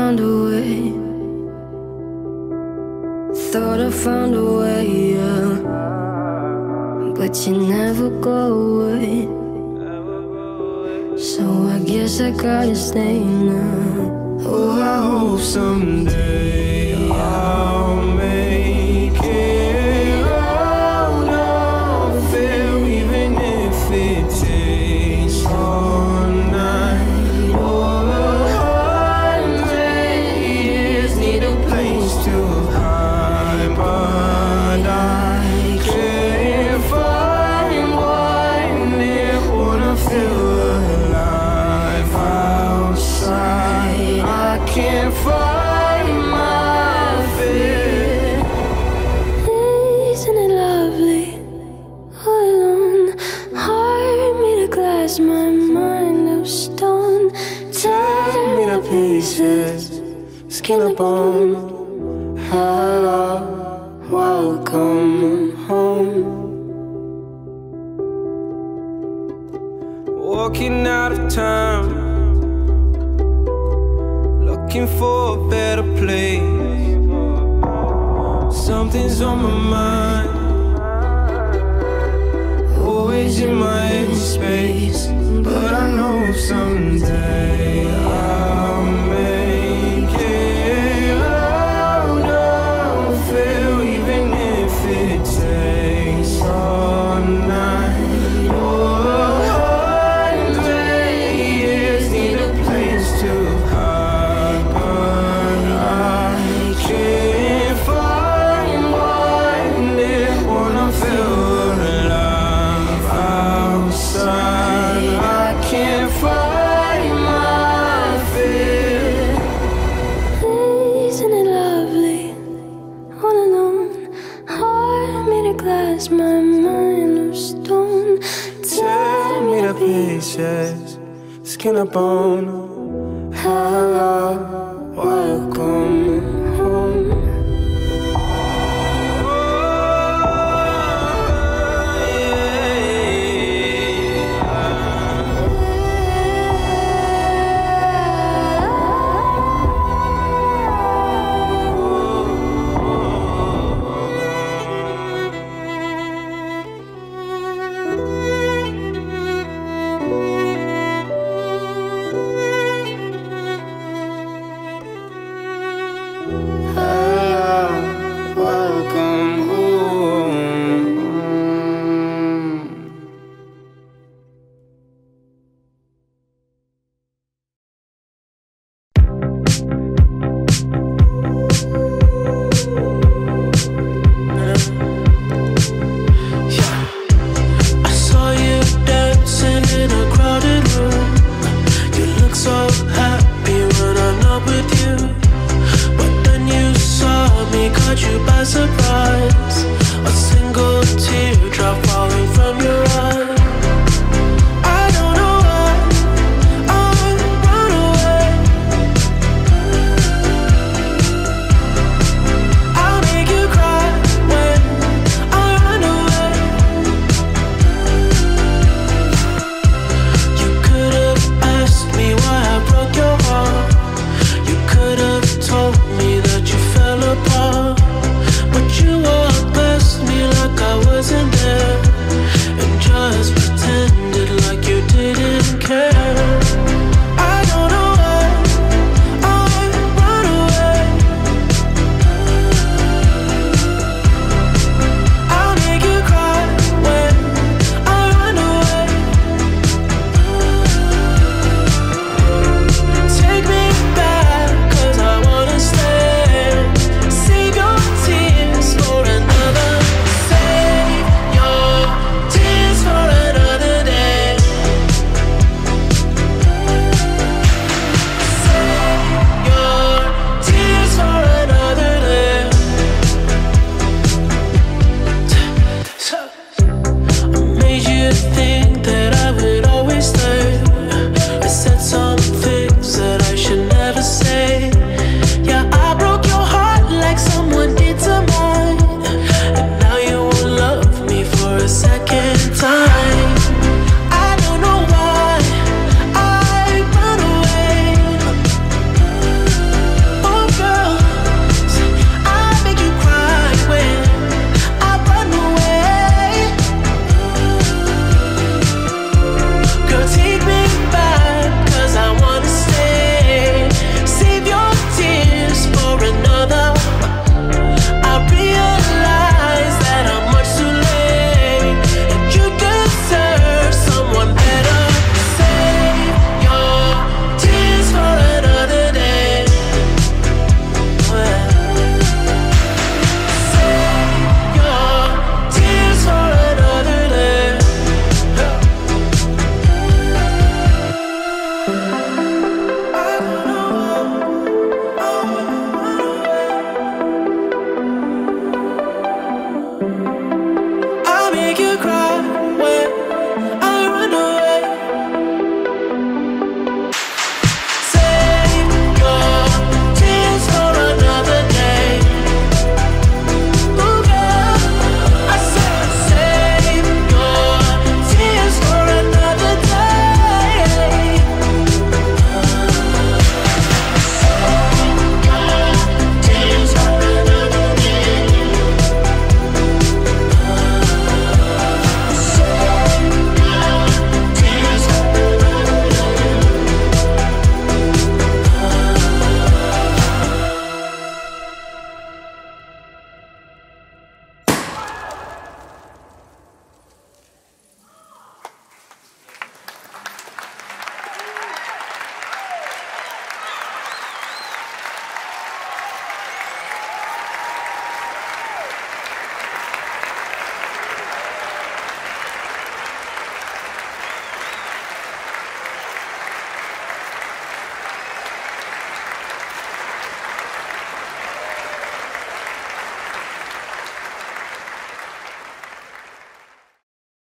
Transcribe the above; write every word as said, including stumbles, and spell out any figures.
found a way. Thought I found a way, yeah. But you never go away. So I guess I gotta stay now. Oh, I hope someday I'll make it out of there, even if it takes all night or a hundred years. Need a place to hide, but I can't find one there. Wanna feel alive outside. I can't find my fear. Isn't it lovely? All alone, heart made of glass, my mind of stone. Tear me to pieces, skin and bone. Hello, welcome home. Walking out of town, looking for a better place. Something's on my mind, always in my headspace. But I know someday I'll make it out of here, even if it takes all night or a hundred years. Need a place to hide, but I can't find one there. Wanna feel alive outside. I can't find my fear. Isn't it lovely? All alone, heart made of glass, my mind of stone. Tear me to pieces, skin and bone. Hello, welcome home. Time